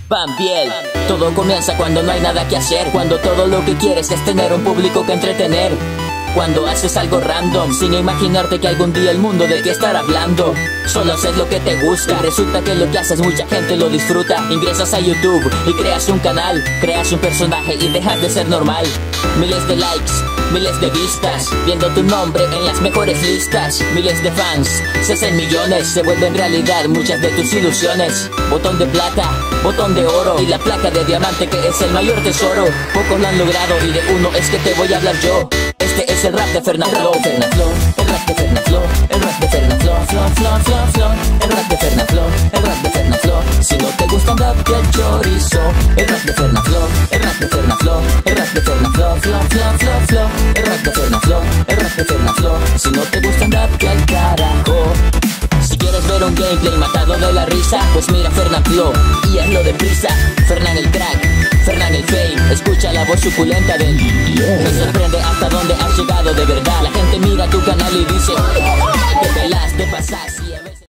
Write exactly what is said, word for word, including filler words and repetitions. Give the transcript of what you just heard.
Pampiel. Todo comienza cuando no hay nada que hacer, cuando todo lo que quieres es tener un público que entretener. Cuando haces algo random, sin imaginarte que algún día el mundo de qué estará hablando. Solo haces lo que te gusta y resulta que lo que haces mucha gente lo disfruta. Ingresas a YouTube y creas un canal, creas un personaje y dejas de ser normal. Miles de likes, miles de vistas, viendo tu nombre en las mejores listas. Miles de fans, se hacen millones, se vuelven realidad muchas de tus ilusiones. Botón de plata, botón de oro y la placa de diamante que es el mayor tesoro. Pocos lo han logrado y de uno es que te voy a hablar yo. Este es el rap de Fernaflo, Fernaflo, el rap de Fernaflo, el rap de Fernaflo, Flo, Flo, Flo, Flo, el rap de Fernaflo, el rap de Fernaflo. Si no te gusta el rap del chorizo, el rap de Fernaflo, el rap de Fernaflo, el rap de Fernaflo, Flo, Flo, Flo, Flo, el rap de Fernaflo, el rap de Fernaflo. Si no te gusta el rap del carajo. Si quieres ver un gameplay matado de la risa, pues mira Fernaflo y hazlo deprisa. Fernan el crack, Fernan el fame, escucha la voz suculenta del yeah. Me sorprende hasta dónde has llegado de verdad. La gente mira tu canal y dice